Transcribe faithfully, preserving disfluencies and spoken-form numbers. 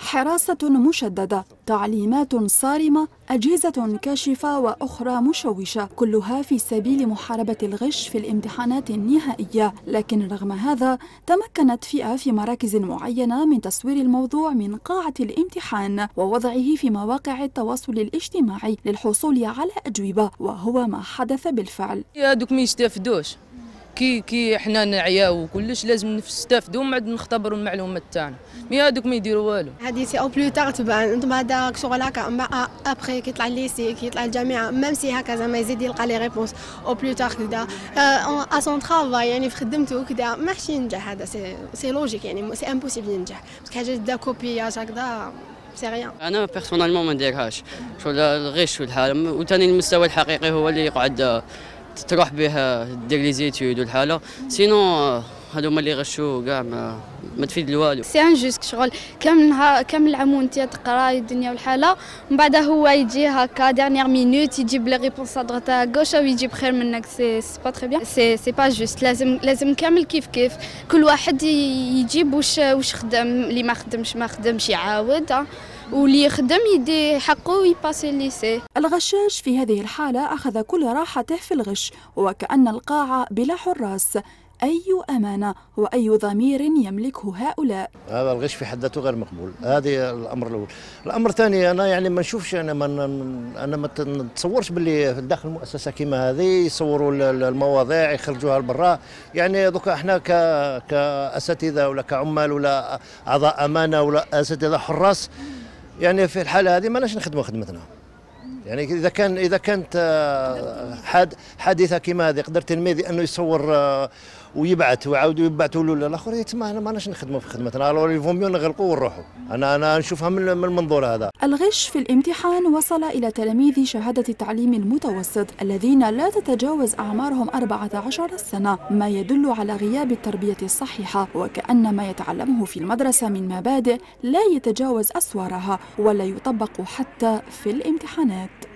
حراسة مشددة، تعليمات صارمة، أجهزة كاشفة وأخرى مشوشة، كلها في سبيل محاربة الغش في الامتحانات النهائية. لكن رغم هذا تمكنت فئة في مراكز معينة من تصوير الموضوع من قاعة الامتحان ووضعه في مواقع التواصل الاجتماعي للحصول على أجوبة، وهو ما حدث بالفعل. هذوك ما يستافدوش، كي كي حنا نعياو وكلش لازم نستافدوا ومن بعد نختبروا المعلومات تاعنا، مي هذوك ما يديروا والو. هذه سي او بلو تاغ تبان انتم هذاك شغل هكا ابخي كي يطلع الليسي كي يطلع الجامعه ميم سي هكا زعما يزيد يلقى لي ريبونس او بلو تاغ كذا ا سون ترافاي يعني في خدمته كذا ماحش ينجح. هذا سي سي لوجيك يعني سي امبوسيبل ينجح باسكو حاجه دا كوبياج هكذا سي ريان. انا بيرسونيلمون ما نديرهاش شغل الغش والحاله، وثاني المستوى الحقيقي هو اللي يقعد تروح به دير لي زيتود والحاله، سينو هذوما اللي غشوا كاع ما, ما تفيد والو. سي انجوست شغل كامل نهار كامل العام وانت تقرا الدنيا والحاله، ومن بعد هو يجي هكا ديرنيير مينوت يجيب لي ريبونس ادغوت غوش ويجيب خير منك. سي سي با تري بيان، سي سي با جوست. لازم لازم كامل كيف كيف كل واحد يجيب واش واش خدم، اللي ما خدمش ما خدمش يعاود، واللي يخدم يدي حقه ويباسي الليسي. الغشاش في هذه الحالة أخذ كل راحته في الغش، وكأن القاعة بلا حراس. أي أمانة وأي ضمير يملكه هؤلاء؟ هذا الغش في حد ذاته غير مقبول. هذه الأمر الأول. الأمر الثاني أنا يعني ما نشوفش، أنا ما أنا ما نتصورش باللي داخل المؤسسة كيما هذه يصوروا المواضيع يخرجوها لبرا. يعني دوكا احنا ك كأساتذة ولا كعمال ولا أعضاء أمانة ولا أساتذة حراس، يعني في الحالة هذه ما ناش نخدموا خدمتنا. يعني اذا كان اذا كانت حاد حادثه كيما هذه قدر تلميذ انه يصور ويبعث ويعاودوا يبعثوا له الاخر، يتما ما ناش نخدموا في خدمتنا، الو يفوميو نغلقوا ونروحوا. انا انا نشوفها من المنظور هذا. الغش في الامتحان وصل الى تلاميذ شهاده التعليم المتوسط الذين لا تتجاوز اعمارهم أربعة عشر سنه، ما يدل على غياب التربيه الصحيحه، وكأن ما يتعلمه في المدرسه من مبادئ لا يتجاوز اسوارها ولا يطبق حتى في الامتحانات.